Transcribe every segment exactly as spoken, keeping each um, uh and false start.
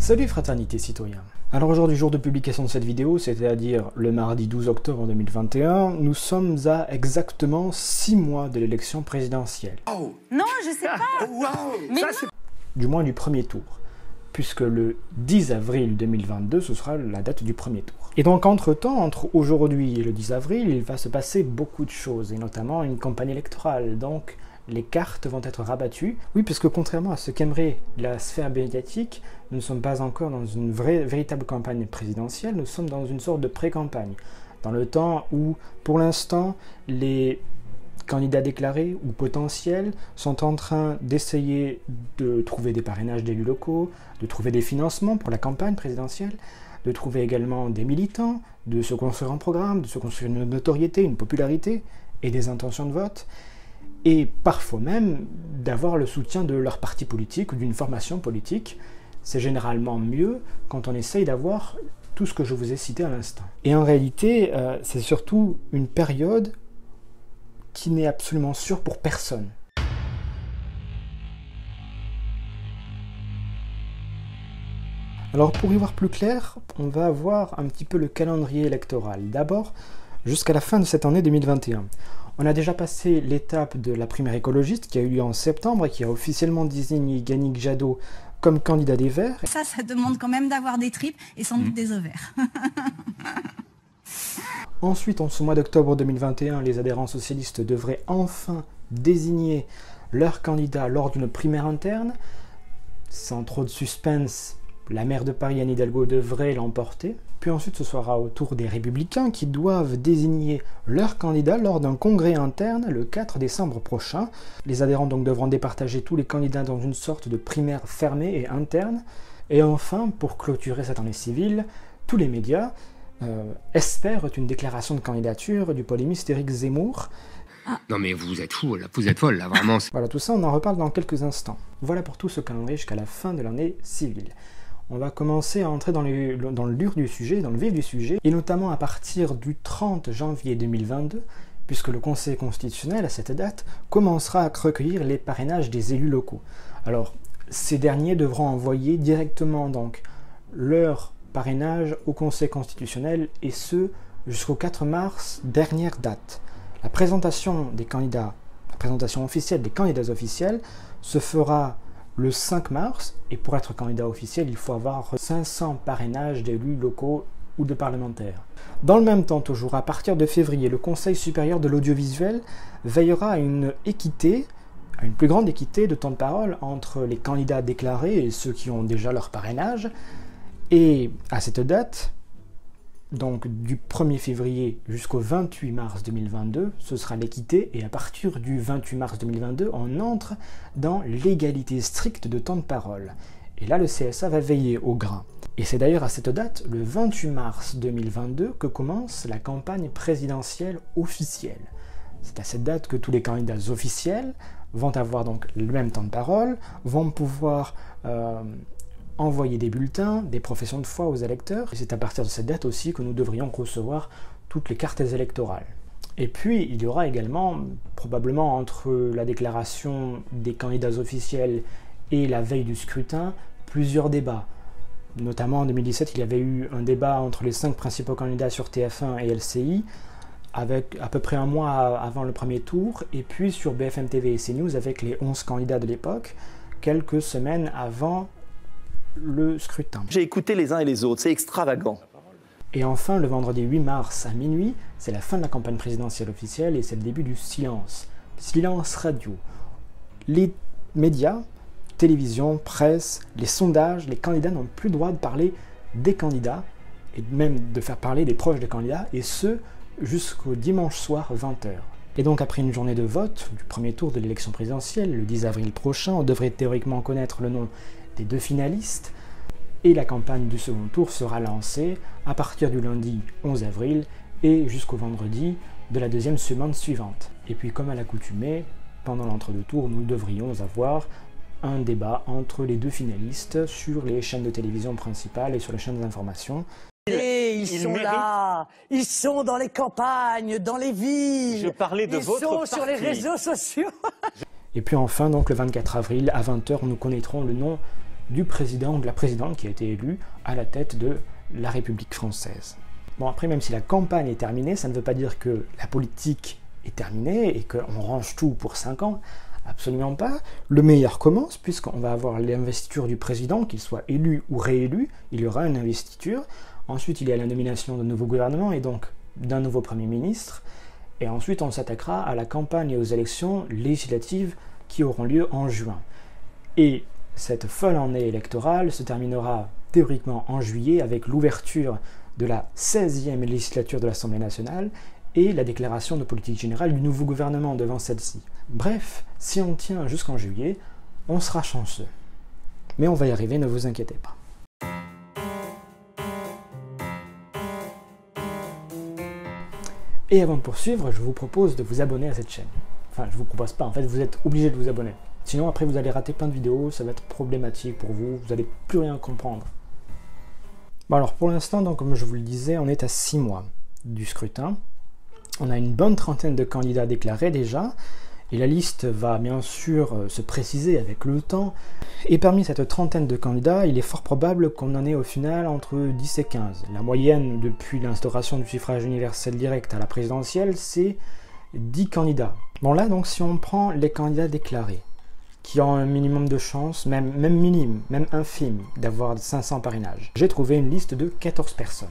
Salut fraternité citoyen. Alors aujourd'hui, jour de publication de cette vidéo, c'est-à-dire le mardi douze octobre deux mille vingt et un, nous sommes à exactement six mois de l'élection présidentielle. Oh. Non, je sais pas. Wow. Mais ça, non. Du moins du premier tour, puisque le dix avril deux mille vingt-deux, ce sera la date du premier tour. Et donc entre-temps, entre aujourd'hui et le dix avril, il va se passer beaucoup de choses, et notamment une campagne électorale, donc les cartes vont être rabattues. Oui, puisque contrairement à ce qu'aimerait la sphère médiatique, nous ne sommes pas encore dans une vraie, véritable campagne présidentielle, nous sommes dans une sorte de pré-campagne, dans le temps où, pour l'instant, les candidats déclarés ou potentiels sont en train d'essayer de trouver des parrainages d'élus locaux, de trouver des financements pour la campagne présidentielle, de trouver également des militants, de se construire un programme, de se construire une notoriété, une popularité et des intentions de vote, et parfois même d'avoir le soutien de leur parti politique ou d'une formation politique. C'est généralement mieux quand on essaye d'avoir tout ce que je vous ai cité à l'instant. Et en réalité, euh, c'est surtout une période qui n'est absolument sûre pour personne. Alors pour y voir plus clair, on va voir un petit peu le calendrier électoral. D'abord, jusqu'à la fin de cette année deux mille vingt et un. On a déjà passé l'étape de la primaire écologiste qui a eu lieu en septembre et qui a officiellement désigné Yannick Jadot comme candidat des Verts. Ça, ça demande quand même d'avoir des tripes et sans doute mmh. des ovaires. Ensuite, en ce mois d'octobre deux mille vingt et un, les adhérents socialistes devraient enfin désigner leur candidat lors d'une primaire interne. Sans trop de suspense, la maire de Paris, Anne Hidalgo, devrait l'emporter. Puis ensuite, ce sera au tour des Républicains qui doivent désigner leur candidat lors d'un congrès interne le quatre décembre prochain. Les adhérents donc devront départager tous les candidats dans une sorte de primaire fermée et interne. Et enfin, pour clôturer cette année civile, tous les médias euh, espèrent une déclaration de candidature du polémiste Éric Zemmour. Ah. Non mais vous êtes fou, là, vous êtes folle, là, vraiment. Voilà, tout ça, on en reparle dans quelques instants. Voilà pour tout ce calendrier jusqu'à la fin de l'année civile. On va commencer à entrer dans le, dans le dur du sujet, dans le vif du sujet, et notamment à partir du trente janvier deux mille vingt-deux, puisque le Conseil constitutionnel, à cette date, commencera à recueillir les parrainages des élus locaux. Alors, ces derniers devront envoyer directement donc leur parrainage au Conseil constitutionnel, et ce, jusqu'au quatre mars, dernière date. La présentation des candidats, la présentation officielle des candidats officiels se fera le cinq mars, et pour être candidat officiel, il faut avoir cinq cents parrainages d'élus locaux ou de parlementaires. Dans le même temps, toujours à partir de février, le Conseil supérieur de l'audiovisuel veillera à une équité, à une plus grande équité de temps de parole entre les candidats déclarés et ceux qui ont déjà leur parrainage. Et à cette date, donc du premier février jusqu'au vingt-huit mars deux mille vingt-deux, ce sera l'équité, et à partir du vingt-huit mars deux mille vingt-deux, on entre dans l'égalité stricte de temps de parole. Et là, le C S A va veiller au grain. Et c'est d'ailleurs à cette date, le vingt-huit mars deux mille vingt-deux, que commence la campagne présidentielle officielle. C'est à cette date que tous les candidats officiels vont avoir donc le même temps de parole, vont pouvoir euh, envoyer des bulletins, des professions de foi aux électeurs, et c'est à partir de cette date aussi que nous devrions recevoir toutes les cartes électorales. Et puis, il y aura également, probablement entre la déclaration des candidats officiels et la veille du scrutin, plusieurs débats. Notamment en deux mille dix-sept, il y avait eu un débat entre les cinq principaux candidats sur T F un et L C I, avec à peu près un mois avant le premier tour, et puis sur B F M T V et CNews avec les onze candidats de l'époque, quelques semaines avant le scrutin. J'ai écouté les uns et les autres, c'est extravagant. Et enfin, le vendredi huit mars à minuit, c'est la fin de la campagne présidentielle officielle et c'est le début du silence. Silence radio. Les médias, télévision, presse, les sondages, les candidats n'ont plus le droit de parler des candidats et même de faire parler des proches des candidats, et ce, jusqu'au dimanche soir vingt heures. Et donc après une journée de vote du premier tour de l'élection présidentielle, le dix avril prochain, on devrait théoriquement connaître le nom des deux finalistes, et la campagne du second tour sera lancée à partir du lundi onze avril et jusqu'au vendredi de la deuxième semaine suivante. Et puis comme à l'accoutumée, pendant l'entre-deux-tours, nous devrions avoir un débat entre les deux finalistes sur les chaînes de télévision principales et sur les chaînes d'information. Et ils, ils sont méritent... là, ils sont dans les campagnes, dans les villes, je parlais de ils votre sont parti. Sur les réseaux sociaux. Et puis enfin, donc le vingt-quatre avril, à vingt heures, nous connaîtrons le nom du président ou de la présidente qui a été élue à la tête de la République française. Bon, après, même si la campagne est terminée, ça ne veut pas dire que la politique est terminée et qu'on range tout pour cinq ans. Absolument pas. Le meilleur commence, puisqu'on va avoir l'investiture du président, qu'il soit élu ou réélu, il y aura une investiture. Ensuite, il y a la nomination d'un nouveau gouvernement et donc d'un nouveau Premier ministre. Et ensuite, on s'attaquera à la campagne et aux élections législatives qui auront lieu en juin. Et cette folle année électorale se terminera théoriquement en juillet avec l'ouverture de la seizième législature de l'Assemblée nationale et la déclaration de politique générale du nouveau gouvernement devant celle-ci. Bref, si on tient jusqu'en juillet, on sera chanceux. Mais on va y arriver, ne vous inquiétez pas. Et avant de poursuivre, je vous propose de vous abonner à cette chaîne. Enfin, je vous propose pas, en fait, vous êtes obligé de vous abonner. Sinon, après, vous allez rater plein de vidéos, ça va être problématique pour vous, vous n'allez plus rien comprendre. Bon, alors, pour l'instant, donc, comme je vous le disais, on est à six mois du scrutin. On a une bonne trentaine de candidats déclarés déjà, et la liste va bien sûr se préciser avec le temps. Et parmi cette trentaine de candidats, il est fort probable qu'on en ait au final entre dix et quinze. La moyenne depuis l'instauration du suffrage universel direct à la présidentielle, c'est dix candidats. Bon là, donc, si on prend les candidats déclarés, qui ont un minimum de chance, même, même minime, même infime, d'avoir cinq cents parrainages, j'ai trouvé une liste de quatorze personnes.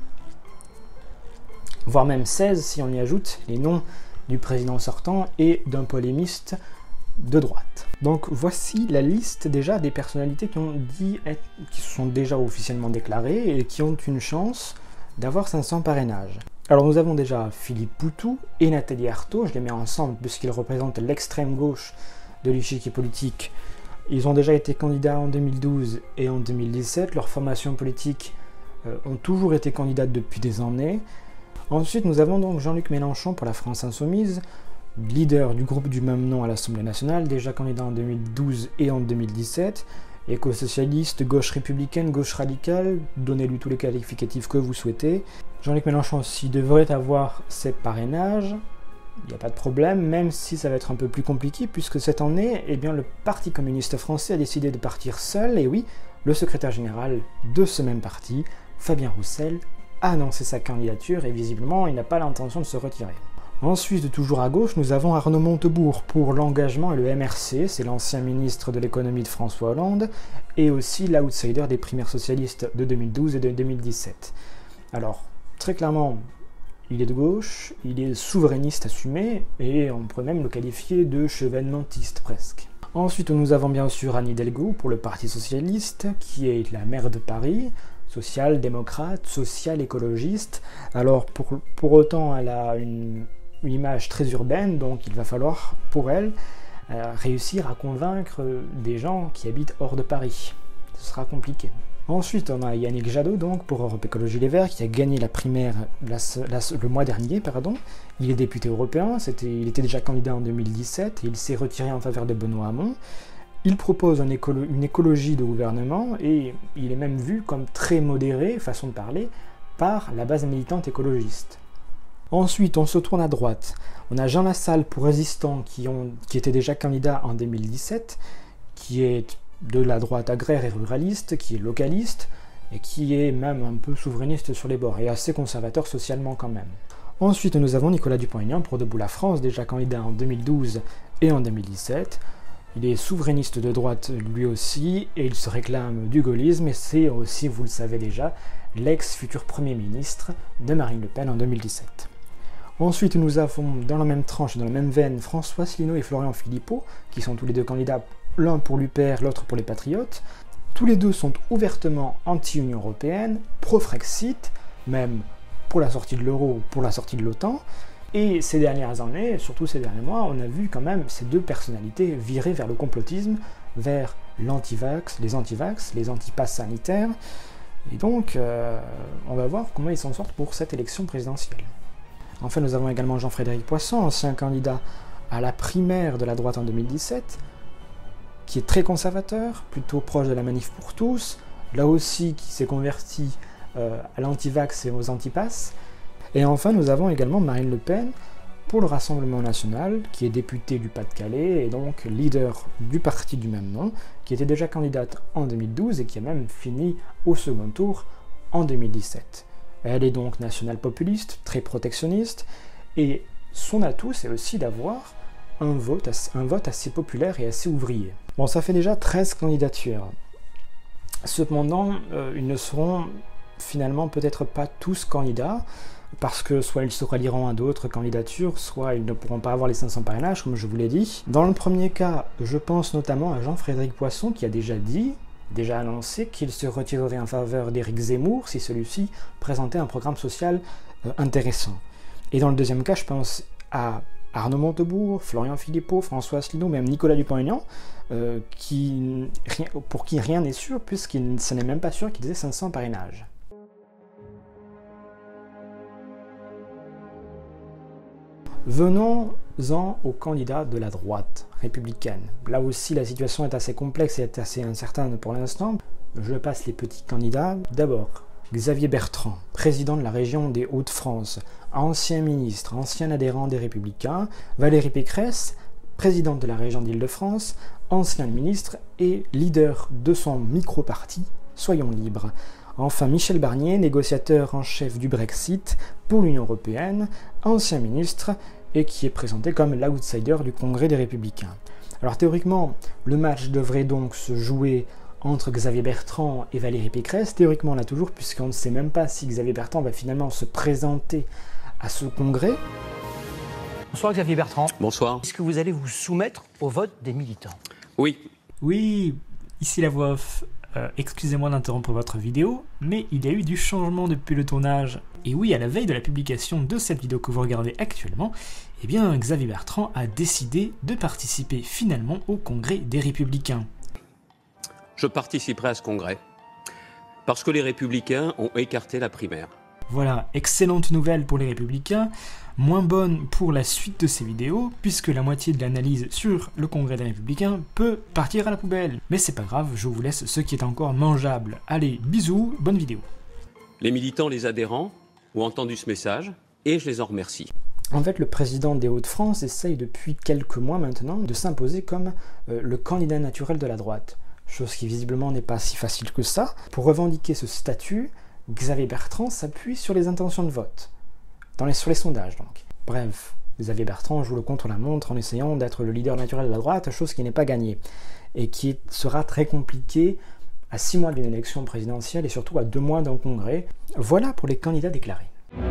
Voire même seize si on y ajoute les noms du président sortant et d'un polémiste de droite. Donc voici la liste déjà des personnalités qui, ont dit être, qui se sont déjà officiellement déclarées et qui ont une chance d'avoir cinq cents parrainages. Alors nous avons déjà Philippe Poutou et Nathalie Arthaud, je les mets ensemble puisqu'ils représentent l'extrême gauche de l'échiquier politique. Ils ont déjà été candidats en deux mille douze et en deux mille dix-sept, leurs formations politiques euh, ont toujours été candidates depuis des années. Ensuite, nous avons donc Jean-Luc Mélenchon pour la France Insoumise, leader du groupe du même nom à l'Assemblée nationale, déjà candidat en deux mille douze et en deux mille dix-sept, éco-socialiste, gauche républicaine, gauche radicale, donnez-lui tous les qualificatifs que vous souhaitez. Jean-Luc Mélenchon aussi devrait avoir ses parrainages, il n'y a pas de problème, même si ça va être un peu plus compliqué, puisque cette année, eh bien, le Parti communiste français a décidé de partir seul, et oui, le secrétaire général de ce même parti, Fabien Roussel, a annoncé sa candidature et visiblement il n'a pas l'intention de se retirer. Ensuite, toujours à gauche, nous avons Arnaud Montebourg pour l'engagement et le M R C, c'est l'ancien ministre de l'économie de François Hollande, et aussi l'outsider des primaires socialistes de deux mille douze et de deux mille dix-sept. Alors, très clairement, il est de gauche, il est souverainiste assumé, et on pourrait même le qualifier de chevènementiste presque. Ensuite, nous avons bien sûr Anne Hidalgo pour le Parti socialiste, qui est la maire de Paris, social-démocrate, social-écologiste. Alors pour, pour autant, elle a une, une image très urbaine, donc il va falloir pour elle euh, réussir à convaincre des gens qui habitent hors de Paris. Ce sera compliqué. Ensuite, on a Yannick Jadot donc pour Europe Écologie Les Verts qui a gagné la primaire la, la, le mois dernier. Pardon. Il est député européen, c'était, il était déjà candidat en deux mille dix-sept et il s'est retiré en faveur de Benoît Hamon. Il propose un écolo une écologie de gouvernement et il est même vu comme très modéré, façon de parler, par la base militante écologiste. Ensuite, on se tourne à droite. On a Jean Lassalle pour Résistants qui, ont, qui était déjà candidat en deux mille dix-sept, qui est de la droite agraire et ruraliste, qui est localiste et qui est même un peu souverainiste sur les bords et assez conservateur socialement quand même. Ensuite, nous avons Nicolas Dupont-Aignan pour Debout la France, déjà candidat en deux mille douze et en deux mille dix-sept. Il est souverainiste de droite lui aussi, et il se réclame du gaullisme, et c'est aussi, vous le savez déjà, l'ex-futur Premier ministre de Marine Le Pen en deux mille dix-sept. Ensuite, nous avons dans la même tranche, dans la même veine, François Asselineau et Florian Philippot, qui sont tous les deux candidats, l'un pour l'U P R, l'autre pour les Patriotes. Tous les deux sont ouvertement anti-Union européenne, pro-Frexit, même pour la sortie de l'euro ou pour la sortie de l'OTAN. Et ces dernières années, surtout ces derniers mois, on a vu quand même ces deux personnalités virer vers le complotisme, vers l'anti-vax, les anti-vax, les anti-pass sanitaires. Et donc, euh, on va voir comment ils s'en sortent pour cette élection présidentielle. Enfin, nous avons également Jean-Frédéric Poisson, ancien candidat à la primaire de la droite en deux mille dix-sept, qui est très conservateur, plutôt proche de la manif pour tous, là aussi qui s'est converti euh, à l'anti-vax et aux anti-pass. Et enfin, nous avons également Marine Le Pen, pour le Rassemblement national, qui est député du Pas-de-Calais et donc leader du parti du même nom, qui était déjà candidate en deux mille douze et qui a même fini au second tour en deux mille dix-sept. Elle est donc national-populiste, très protectionniste, et son atout, c'est aussi d'avoir un vote, un vote assez populaire et assez ouvrier. Bon, ça fait déjà treize candidatures. Cependant, euh, ils ne seront finalement peut-être pas tous candidats, parce que soit ils se rallieront à d'autres candidatures, soit ils ne pourront pas avoir les cinq cents parrainages, comme je vous l'ai dit. Dans le premier cas, je pense notamment à Jean-Frédéric Poisson, qui a déjà dit, déjà annoncé qu'il se retirerait en faveur d'Éric Zemmour si celui-ci présentait un programme social euh, intéressant. Et dans le deuxième cas, je pense à Arnaud Montebourg, Florian Philippot, François Asselineau, même Nicolas Dupont-Aignan, euh, qui, pour qui rien n'est sûr, puisqu'il ce n'est même pas sûr qu'ils aient cinq cents parrainages. Venons-en aux candidats de la droite républicaine. Là aussi, la situation est assez complexe et est assez incertaine pour l'instant. Je passe les petits candidats. D'abord, Xavier Bertrand, président de la région des Hauts-de-France, ancien ministre, ancien adhérent des Républicains. Valérie Pécresse, présidente de la région d'Île-de-France, ancien ministre et leader de son micro-parti Soyons Libres. Enfin, Michel Barnier, négociateur en chef du Brexit pour l'Union européenne, ancien ministre, et qui est présenté comme l'outsider du Congrès des Républicains. Alors théoriquement, le match devrait donc se jouer entre Xavier Bertrand et Valérie Pécresse. Théoriquement, on l'a toujours, puisqu'on ne sait même pas si Xavier Bertrand va finalement se présenter à ce congrès. Bonsoir Xavier Bertrand. Bonsoir. Est-ce que vous allez vous soumettre au vote des militants? Oui. Oui, ici la voix off. Euh, excusez-moi d'interrompre votre vidéo, mais il y a eu du changement depuis le tournage. Et oui, à la veille de la publication de cette vidéo que vous regardez actuellement, eh bien, Xavier Bertrand a décidé de participer finalement au Congrès des Républicains. Je participerai à ce congrès, parce que les Républicains ont écarté la primaire. Voilà, excellente nouvelle pour les Républicains, moins bonne pour la suite de ces vidéos, puisque la moitié de l'analyse sur le Congrès des Républicains peut partir à la poubelle. Mais c'est pas grave, je vous laisse ce qui est encore mangeable. Allez, bisous, bonne vidéo. Les militants, les adhérents, ont entendu ce message, et je les en remercie. En fait, le président des Hauts-de-France essaye depuis quelques mois maintenant de s'imposer comme euh, le candidat naturel de la droite. Chose qui visiblement n'est pas si facile que ça. Pour revendiquer ce statut, Xavier Bertrand s'appuie sur les intentions de vote, dans les, sur les sondages donc. Bref, Xavier Bertrand joue le contre-la-montre en essayant d'être le leader naturel de la droite, chose qui n'est pas gagnée, et qui sera très compliquée à six mois d'une élection présidentielle et surtout à deux mois d'un congrès. Voilà pour les candidats déclarés.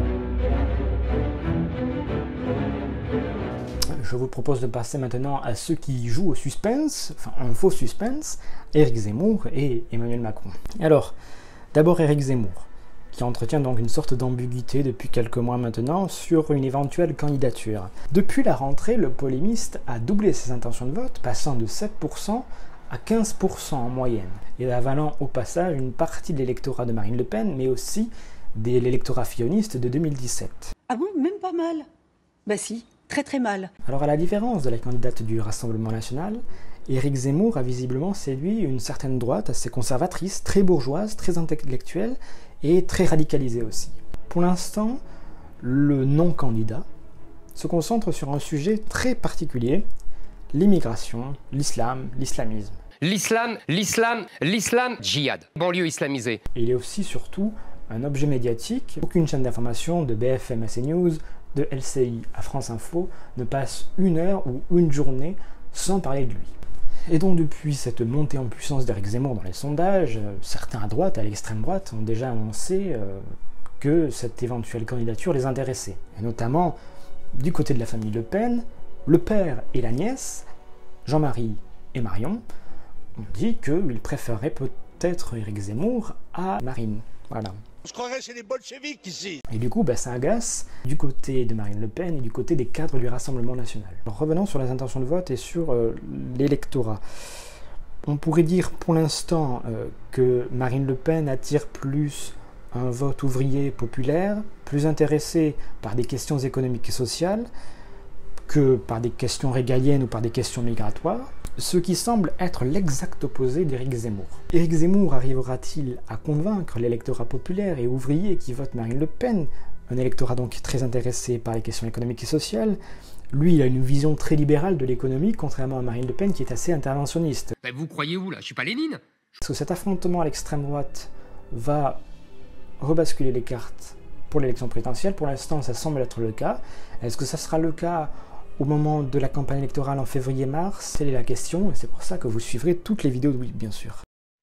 Je vous propose de passer maintenant à ceux qui jouent au suspense, enfin un faux suspense, Éric Zemmour et Emmanuel Macron. Alors, d'abord Éric Zemmour, qui entretient donc une sorte d'ambiguïté depuis quelques mois maintenant sur une éventuelle candidature. Depuis la rentrée, le polémiste a doublé ses intentions de vote, passant de sept pour cent à quinze pour cent en moyenne, et avalant au passage une partie de l'électorat de Marine Le Pen, mais aussi de l'électorat filloniste de deux mille dix-sept. Ah bon, même pas mal? Bah si, très très mal. Alors à la différence de la candidate du Rassemblement national, Éric Zemmour a visiblement séduit une certaine droite assez conservatrice, très bourgeoise, très intellectuelle et très radicalisée aussi. Pour l'instant, le non-candidat se concentre sur un sujet très particulier, l'immigration, l'islam, l'islamisme. L'islam, l'islam, l'islam, djihad, banlieue islamisée. Et il est aussi surtout un objet médiatique. Aucune chaîne d'information de B F M à CNews, de L C I à France Info ne passe une heure ou une journée sans parler de lui. Et donc depuis cette montée en puissance d'Éric Zemmour dans les sondages, certains à droite, à l'extrême droite, ont déjà annoncé euh, que cette éventuelle candidature les intéressait. Et notamment, du côté de la famille Le Pen, le père et la nièce, Jean-Marie et Marion, ont dit qu'ils préféreraient peut-être Éric Zemmour à Marine. Voilà. Je croirais chez les bolcheviks ici. Et du coup, bah, ça agace du côté de Marine Le Pen et du côté des cadres du Rassemblement national. Alors, revenons sur les intentions de vote et sur euh, l'électorat. On pourrait dire pour l'instant euh, que Marine Le Pen attire plus un vote ouvrier populaire, plus intéressé par des questions économiques et sociales que par des questions régaliennes ou par des questions migratoires, ce qui semble être l'exact opposé d'Éric Zemmour. Éric Zemmour arrivera-t-il à convaincre l'électorat populaire et ouvrier qui vote Marine Le Pen un électorat donc très intéressé par les questions économiques et sociales. Lui, il a une vision très libérale de l'économie, contrairement à Marine Le Pen qui est assez interventionniste. Ben vous croyez où là? Je suis pas Lénine. Est-ce que cet affrontement à l'extrême droite va rebasculer les cartes pour l'élection présidentielle? Pour l'instant, ça semble être le cas. Est-ce que ça sera le cas au moment de la campagne électorale en février-mars? Telle est la question, et c'est pour ça que vous suivrez toutes les vidéos de Whip, bien sûr.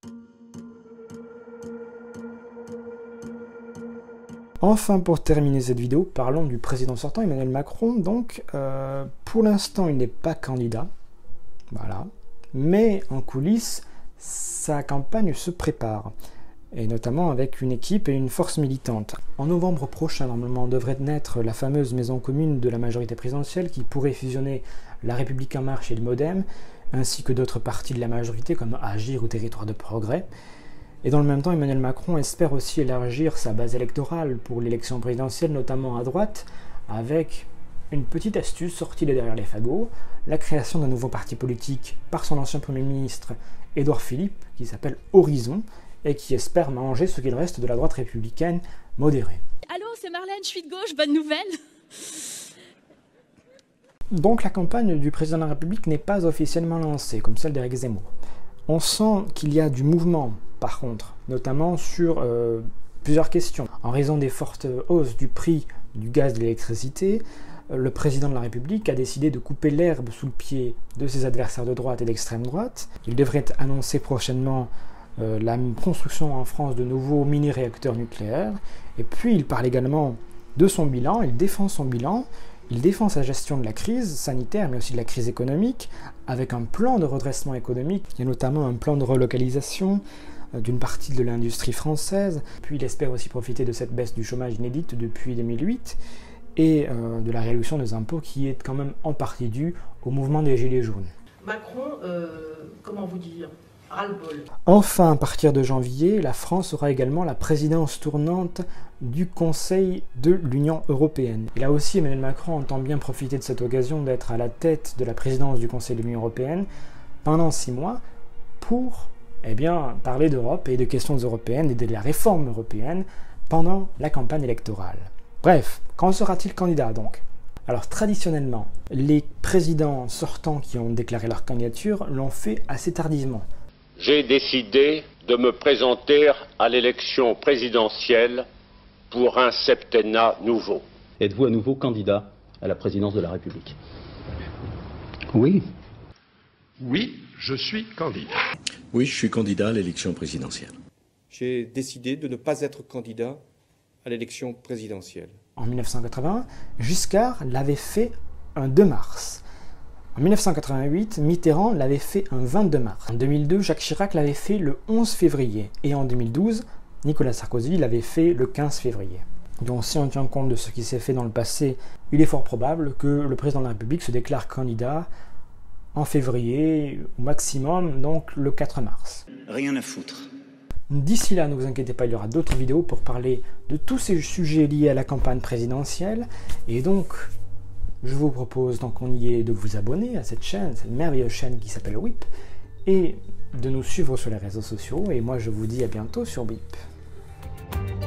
Enfin, pour terminer cette vidéo, parlons du président sortant, Emmanuel Macron. Donc, euh, pour l'instant, il n'est pas candidat, voilà. Mais en coulisses, sa campagne se prépare, et notamment avec une équipe et une force militante. En novembre prochain, normalement, devrait naître la fameuse maison commune de la majorité présidentielle qui pourrait fusionner La République En Marche et le MoDem, ainsi que d'autres partis de la majorité comme Agir ou Territoire de Progrès. Et dans le même temps, Emmanuel Macron espère aussi élargir sa base électorale pour l'élection présidentielle, notamment à droite, avec une petite astuce sortie de derrière les fagots, la création d'un nouveau parti politique par son ancien Premier ministre Édouard Philippe, qui s'appelle Horizon, et qui espère manger ce qu'il reste de la droite républicaine modérée. Allô, c'est Marlène, je suis de gauche, bonne nouvelle. Donc la campagne du président de la République n'est pas officiellement lancée, comme celle d'Éric Zemmour. On sent qu'il y a du mouvement, par contre, notamment sur euh, plusieurs questions. En raison des fortes hausses du prix du gaz et de l'électricité, le président de la République a décidé de couper l'herbe sous le pied de ses adversaires de droite et d'extrême droite. Il devrait annoncer prochainement euh, la construction en France de nouveaux mini-réacteurs nucléaires. Et puis il parle également de son bilan, il défend son bilan, il défend sa gestion de la crise sanitaire, mais aussi de la crise économique, avec un plan de redressement économique. Il y a notamment un plan de relocalisation euh, d'une partie de l'industrie française. Puis il espère aussi profiter de cette baisse du chômage inédite depuis deux mille huit, et euh, de la réduction des impôts qui est quand même en partie due au mouvement des Gilets jaunes. Macron, euh, comment vous dire, ras-le-bol. Enfin, à partir de janvier, la France aura également la présidence tournante du Conseil de l'Union européenne. Et là aussi, Emmanuel Macron entend bien profiter de cette occasion d'être à la tête de la présidence du Conseil de l'Union européenne pendant six mois pour eh bien, parler d'Europe et de questions européennes et de la réforme européenne pendant la campagne électorale. Bref, quand sera-t-il candidat donc? Alors traditionnellement, les présidents sortants qui ont déclaré leur candidature l'ont fait assez tardivement. J'ai décidé de me présenter à l'élection présidentielle pour un septennat nouveau. Êtes-vous à nouveau candidat à la présidence de la République? Oui. Oui, je suis candidat. Oui, je suis candidat à l'élection présidentielle. J'ai décidé de ne pas être candidat à l'élection présidentielle. En mille neuf cent quatre-vingt-un, Giscard l'avait fait un deux mars. En mille neuf cent quatre-vingt-huit, Mitterrand l'avait fait un vingt-deux mars. En deux mille deux, Jacques Chirac l'avait fait le onze février. Et en deux mille douze, Nicolas Sarkozy l'avait fait le quinze février. Donc si on tient compte de ce qui s'est fait dans le passé, il est fort probable que le président de la République se déclare candidat en février, au maximum, donc le quatre mars. Rien à foutre. D'ici là, ne vous inquiétez pas, il y aura d'autres vidéos pour parler de tous ces sujets liés à la campagne présidentielle. Et donc, je vous propose, tant qu'on y est, de vous abonner à cette chaîne, cette merveilleuse chaîne qui s'appelle Whip, et de nous suivre sur les réseaux sociaux. Et moi, je vous dis à bientôt sur Whip.